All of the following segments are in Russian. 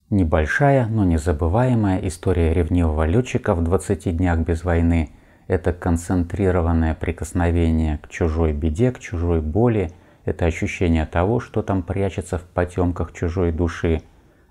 Небольшая, но незабываемая история ревнивого летчика в 20 днях без войны – это концентрированное прикосновение к чужой беде, к чужой боли, это ощущение того, что там прячется в потемках чужой души.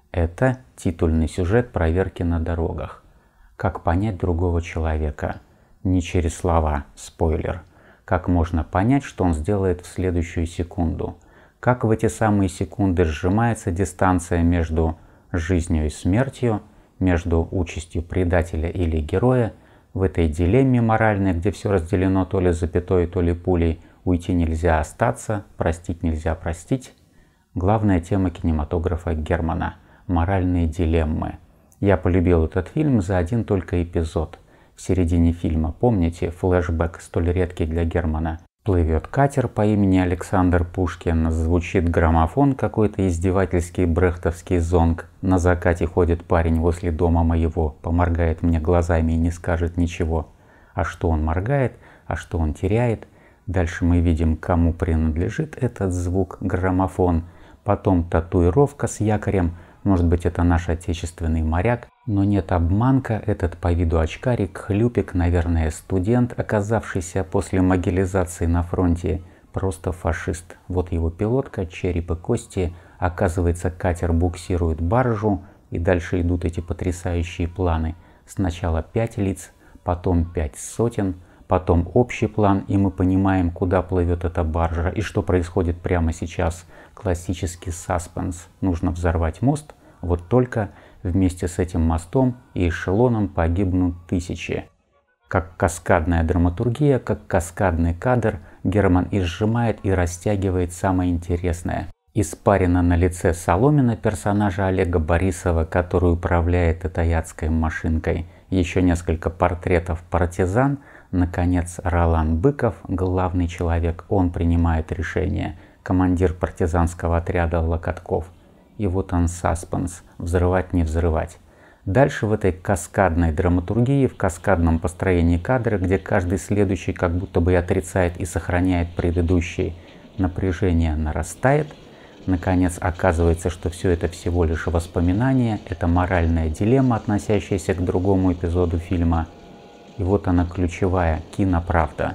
Это титульный сюжет проверки на дорогах. Как понять другого человека? Не через слова, спойлер. Как можно понять, что он сделает в следующую секунду? Как в эти самые секунды сжимается дистанция между жизнью и смертью, между участью предателя или героя, в этой дилемме моральной, где все разделено то ли запятой, то ли пулей, уйти нельзя остаться, простить нельзя простить. Главная тема кинематографа Германа – моральные дилеммы. Я полюбил этот фильм за один только эпизод. В середине фильма, помните, флешбэк, столь редкий для Германа. Плывет катер по имени Александр Пушкин, звучит граммофон, какой-то издевательский брехтовский зонг. На закате ходит парень возле дома моего, поморгает мне глазами и не скажет ничего. А что он моргает, а что он теряет? Дальше мы видим, кому принадлежит этот звук, граммофон. Потом татуировка с якорем. Может быть, это наш отечественный моряк. Но нет, обманка, этот по виду очкарик, хлюпик, наверное, студент, оказавшийся после могилизации на фронте, просто фашист. Вот его пилотка, череп и кости. Оказывается, катер буксирует баржу, и дальше идут эти потрясающие планы. Сначала 5 лиц, потом 5 сотен, потом общий план, и мы понимаем, куда плывет эта баржа и что происходит прямо сейчас. Классический саспенс. Нужно взорвать мост, вот только вместе с этим мостом и эшелоном погибнут тысячи. Как каскадная драматургия, как каскадный кадр, Герман и сжимает и растягивает самое интересное. Испарина на лице Соломина, персонажа Олега Борисова, который управляет этой адской машинкой. Еще несколько портретов партизан. Наконец, Ролан Быков, главный человек, он принимает решение. Командир партизанского отряда Локотков. И вот он саспенс, взрывать не взрывать. Дальше в этой каскадной драматургии, в каскадном построении кадра, где каждый следующий как будто бы отрицает и сохраняет предыдущий, напряжение нарастает. Наконец оказывается, что все это всего лишь воспоминание, это моральная дилемма, относящаяся к другому эпизоду фильма. И вот она ключевая киноправда.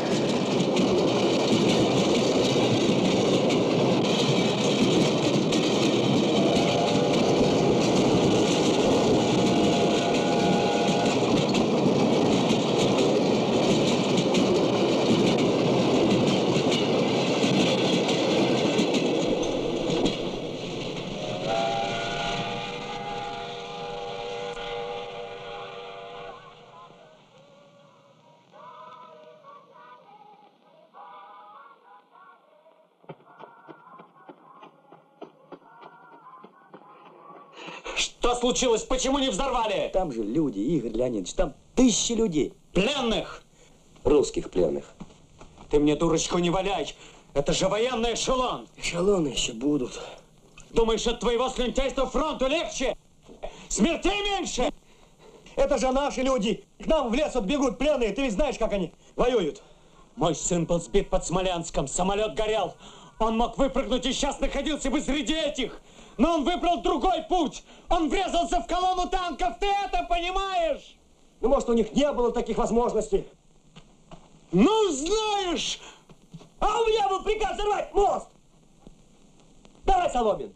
Что случилось? Почему не взорвали? Там же люди, Игорь Леонидович, там тысячи людей. Пленных? Русских пленных. Ты мне дурочку не валяй. Это же военный эшелон. Эшелоны еще будут. Думаешь, от твоего слюнтяйства фронту легче? Смертей меньше? Это же наши люди. К нам в лес отбегут пленные. Ты ведь знаешь, как они воюют. Мой сын был сбит под Смолянском. Самолет горел. Он мог выпрыгнуть и сейчас находился бы среди этих. Но он выбрал другой путь. Он врезался в колонну танков. Ты это понимаешь? Ну, может, у них не было таких возможностей. Ну, знаешь! А у меня был приказ взорвать мост! Давай, Соломин!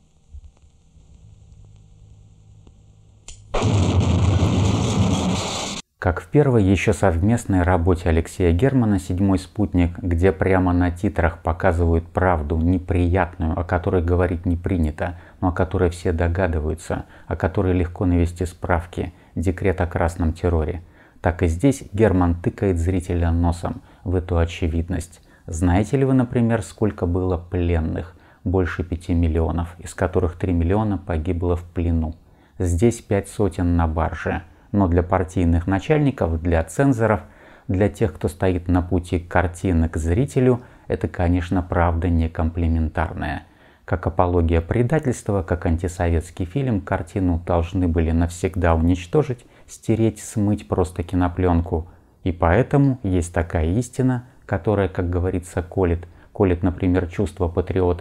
Как в первой еще совместной работе Алексея Германа «Седьмой спутник», где прямо на титрах показывают правду неприятную, о которой говорить не принято, но о которой все догадываются, о которой легко навести справки, декрет о красном терроре. Так и здесь Герман тыкает зрителя носом в эту очевидность. Знаете ли вы, например, сколько было пленных? Больше 5 миллионов, из которых 3 миллиона погибло в плену. Здесь 5 сотен на барже. Но для партийных начальников, для цензоров, для тех, кто стоит на пути картины к зрителю, это, конечно, правда не комплиментарная. Как апология предательства, как антисоветский фильм, картину должны были навсегда уничтожить, стереть, смыть просто кинопленку. И поэтому есть такая истина, которая, как говорится, колет, например, чувство патриота.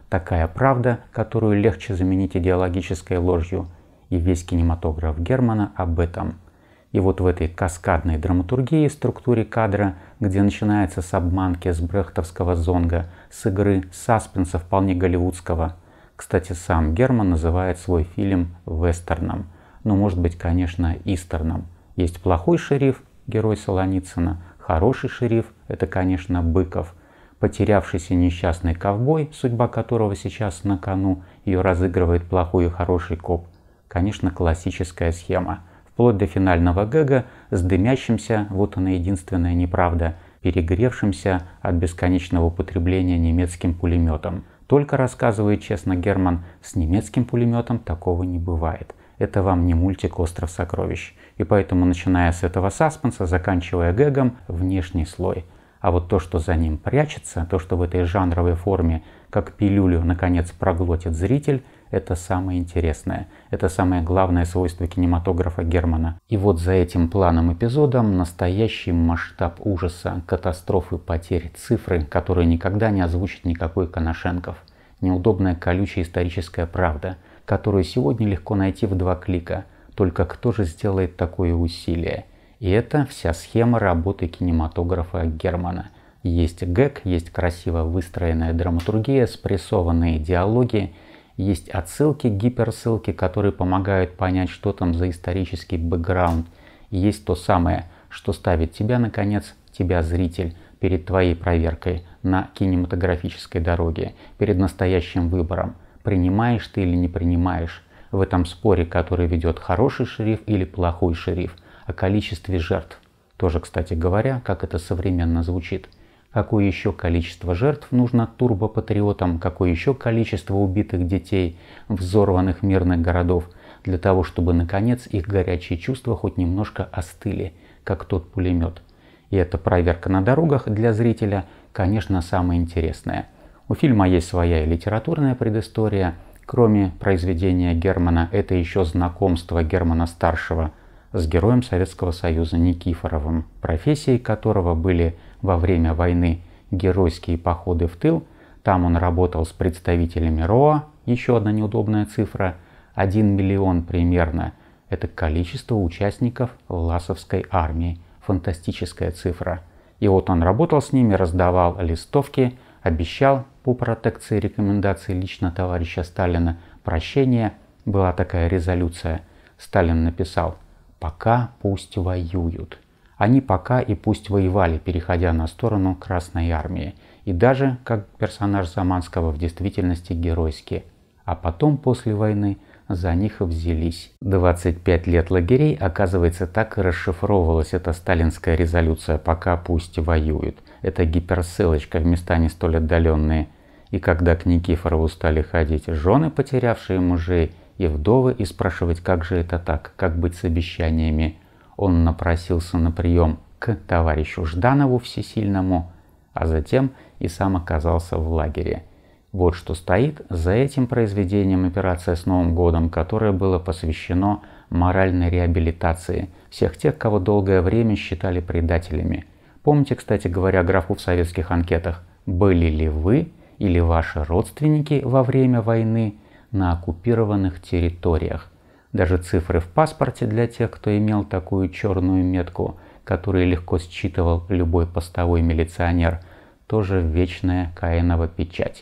такая правда, которую легче заменить идеологической ложью. И весь кинематограф Германа об этом. И вот в этой каскадной драматургии, структуре кадра, где начинается с обманки, с брехтовского зонга, с игры, саспенса вполне голливудского. Кстати, сам Герман называет свой фильм вестерном. Но может быть, конечно, истерном. Есть плохой шериф, герой Солоницына, хороший шериф – это, конечно, Быков. Потерявшийся несчастный ковбой, судьба которого сейчас на кону, ее разыгрывает плохой и хороший коп. Конечно, классическая схема. Вплоть до финального гэга с дымящимся, вот она единственная неправда, перегревшимся от бесконечного употребления немецким пулеметом. Только, рассказывает честно Герман, с немецким пулеметом такого не бывает. Это вам не мультик «Остров сокровищ». И поэтому, начиная с этого саспенса, заканчивая гэгом, внешний слой. А вот то, что за ним прячется, то, что в этой жанровой форме, как пилюлю, наконец проглотит зритель, это самое интересное. Это самое главное свойство кинематографа Германа. И вот за этим планом эпизодом настоящий масштаб ужаса, катастрофы, потерь, цифры, которые никогда не озвучит никакой Коношенков. Неудобная колючая историческая правда, которую сегодня легко найти в 2 клика. Только кто же сделает такое усилие? И это вся схема работы кинематографа Германа. Есть гэг, есть красиво выстроенная драматургия, спрессованные диалоги, есть отсылки, гиперссылки, которые помогают понять, что там за исторический бэкграунд. И есть то самое, что ставит тебя, наконец, тебя, зритель, перед твоей проверкой на кинематографической дороге, перед настоящим выбором. Принимаешь ты или не принимаешь в этом споре, который ведет хороший шериф или плохой шериф, о количестве жертв. Тоже, кстати говоря, как это современно звучит. Какое еще количество жертв нужно турбопатриотам, какое еще количество убитых детей, взорванных мирных городов, для того, чтобы, наконец, их горячие чувства хоть немножко остыли, как тот пулемет. И эта проверка на дорогах для зрителя, конечно, самая интересная. У фильма есть своя литературная предыстория. Кроме произведения Германа, это еще знакомство Германа-старшего с героем Советского Союза Никифоровым, профессией которого были во время войны геройские походы в тыл. Там он работал с представителями РОА, еще одна неудобная цифра, 1 миллион примерно. Это количество участников Власовской армии, фантастическая цифра. И вот он работал с ними, раздавал листовки, обещал по протекции рекомендаций лично товарища Сталина прощения. Была такая резолюция. Сталин написал: «Пока пусть воюют». Они пока и пусть воевали, переходя на сторону Красной Армии. И даже, как персонаж Заманского, в действительности геройски. А потом, после войны, за них взялись. 25 лет лагерей, оказывается, так и расшифровывалась эта сталинская резолюция «Пока пусть воюют». Это гиперссылочка в места не столь отдаленные. И когда к Никифорову стали ходить жены, потерявшие мужей, и вдовы, и спрашивать, как же это так, как быть с обещаниями, он напросился на прием к товарищу Жданову Всесильному, а затем и сам оказался в лагере. Вот что стоит за этим произведением «Операция с Новым годом», которое было посвящено моральной реабилитации всех тех, кого долгое время считали предателями. Помните, кстати говоря, графу в советских анкетах: были ли вы или ваши родственники во время войны на оккупированных территориях? Даже цифры в паспорте для тех, кто имел такую черную метку, которую легко считывал любой постовой милиционер, тоже вечная Каинова печать.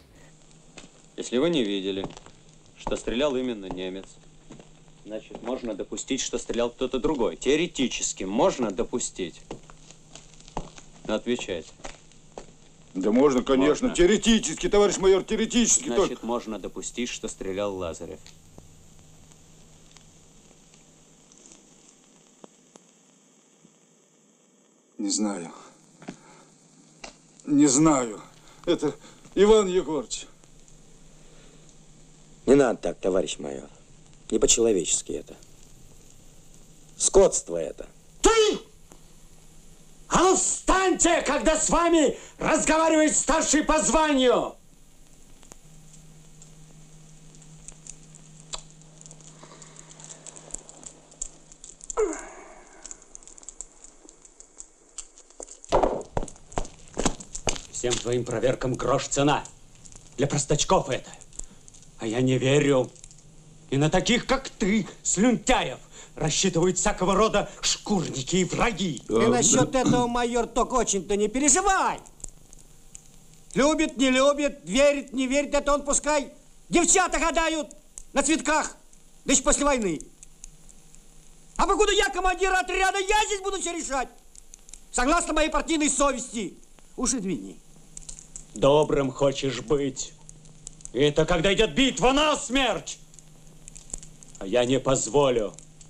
Если вы не видели, что стрелял именно немец, значит, можно допустить, что стрелял кто-то другой. Теоретически можно допустить. Отвечать. Да можно, конечно. Можно. Теоретически, товарищ майор, теоретически. Значит, только... можно допустить, что стрелял Лазарев. Не знаю. Не знаю. Это Иван Егорович. Не надо так, товарищ майор. Не по-человечески это. Скотство это. Ты! А ну встаньте, когда с вами разговаривает старший по званию! Всем твоим проверкам грош цена. Для простачков это. А я не верю. И на таких, как ты, слюнтяев, рассчитывают всякого рода шкурники и враги. Ты насчет этого, майор, только очень-то не переживай. Любит, не любит, верит, не верит, это он пускай. Девчата гадают на цветках, да еще после войны. А покуда я командир отряда, я здесь буду все решать. Согласно моей партийной совести. Уж извини. Добрым хочешь быть. Это когда идет битва на смерть. А я не позволю.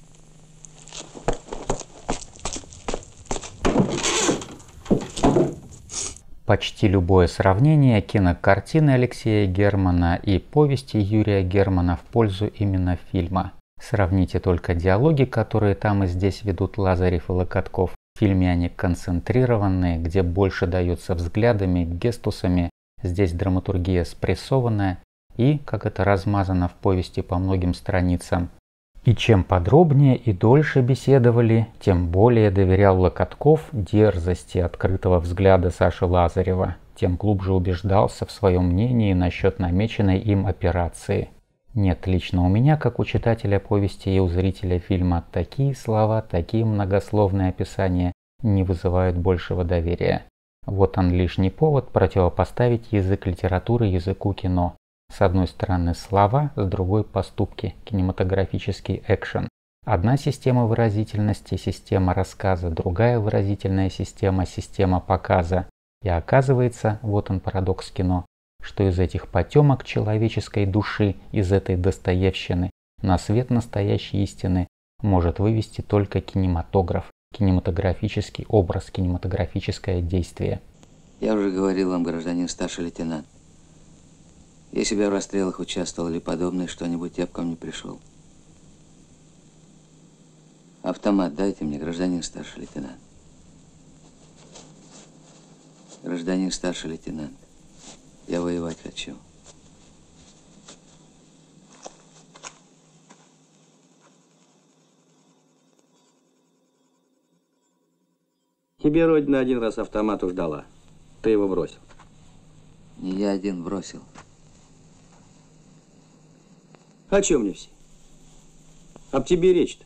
Почти любое сравнение кинокартины Алексея Германа и повести Юрия Германа в пользу именно фильма. Сравните только диалоги, которые там и здесь ведут Лазарев и Локотков. В фильме они концентрированные, где больше даются взглядами, гестусами. Здесь драматургия спрессованная и, как это размазано в повести по многим страницам. И чем подробнее и дольше беседовали, тем более доверял Локотков дерзости открытого взгляда Саши Лазарева, тем глубже убеждался в своем мнении насчет намеченной им операции. Нет, лично у меня, как у читателя повести и у зрителя фильма, такие слова, такие многословные описания не вызывают большего доверия. Вот он лишний повод противопоставить язык литературы языку кино. С одной стороны слова, с другой поступки, кинематографический экшен. Одна система выразительности, система рассказа, другая выразительная система, система показа. И оказывается, вот он парадокс кино, что из этих потемок человеческой души, из этой достоевщины, на свет настоящей истины может вывести только кинематограф, кинематографический образ, кинематографическое действие. Я уже говорил вам, гражданин старший лейтенант. Если бы я в расстрелах участвовал или подобное что-нибудь, я бы ко мне пришел. Автомат дайте мне, гражданин старший лейтенант. Гражданин старший лейтенант, я воевать хочу. Тебе Родина один раз автомат уж дала. Ты его бросил. Не я один бросил. О чем мне все? Об тебе речь-то.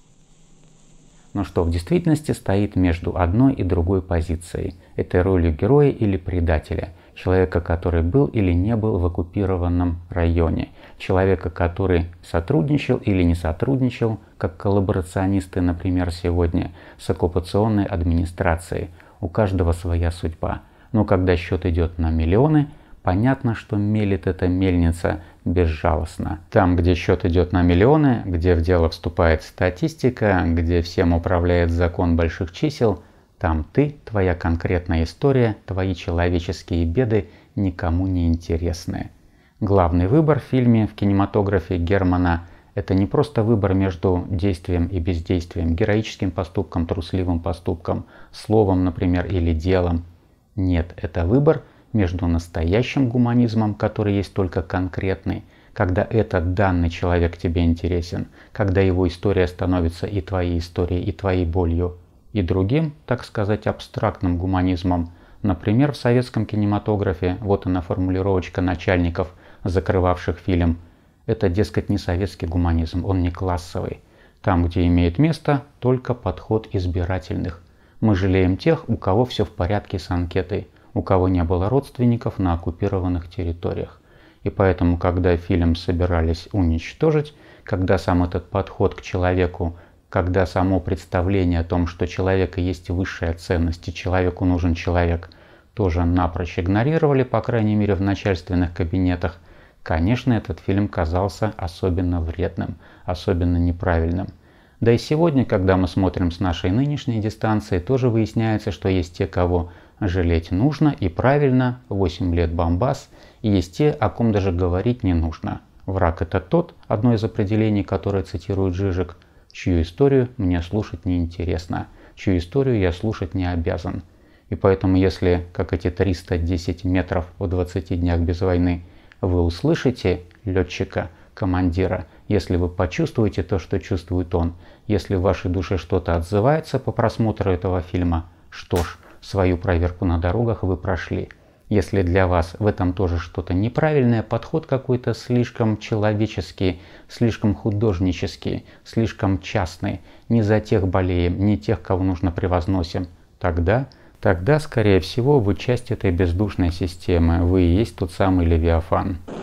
Но что в действительности стоит между одной и другой позицией. Это ролью героя или предателя. Человека, который был или не был в оккупированном районе. Человека, который сотрудничал или не сотрудничал, как коллаборационисты, например, сегодня, с оккупационной администрацией. У каждого своя судьба. Но когда счет идет на миллионы, понятно, что мелит эта мельница безжалостно. Там, где счет идет на миллионы, где в дело вступает статистика, где всем управляет закон больших чисел, там ты, твоя конкретная история, твои человеческие беды никому не интересны. Главный выбор в фильме, в кинематографе Германа – это не просто выбор между действием и бездействием, героическим поступком, трусливым поступком, словом, например, или делом. Нет, это выбор между настоящим гуманизмом, который есть только конкретный, когда этот данный человек тебе интересен, когда его история становится и твоей историей, и твоей болью, и другим, так сказать, абстрактным гуманизмом. Например, в советском кинематографе, вот она формулировочка начальников, закрывавших фильм, это, дескать, не советский гуманизм, он не классовый. Там, где имеет место только подход избирательных. Мы жалеем тех, у кого все в порядке с анкетой, у кого не было родственников на оккупированных территориях. И поэтому, когда фильм собирались уничтожить, когда сам этот подход к человеку, когда само представление о том, что человека есть высшая ценность и человеку нужен человек, тоже напрочь игнорировали, по крайней мере в начальственных кабинетах, конечно, этот фильм казался особенно вредным, особенно неправильным. Да и сегодня, когда мы смотрим с нашей нынешней дистанции, тоже выясняется, что есть те, кого жалеть нужно и правильно, 8 лет Бомбас, и есть те, о ком даже говорить не нужно. Враг – это тот, одно из определений, которое цитирует Жижик, чью историю мне слушать не интересно, чью историю я слушать не обязан. И поэтому, если, как эти 310 метров в 20 днях без войны, вы услышите летчика, командира, если вы почувствуете то, что чувствует он, если в вашей душе что-то отзывается по просмотру этого фильма, что ж, свою проверку на дорогах вы прошли. Если для вас в этом тоже что-то неправильное, подход какой-то слишком человеческий, слишком художнический, слишком частный, не за тех болеем, не тех, кого нужно превозносим, тогда, скорее всего, вы часть этой бездушной системы, вы и есть тот самый Левиафан.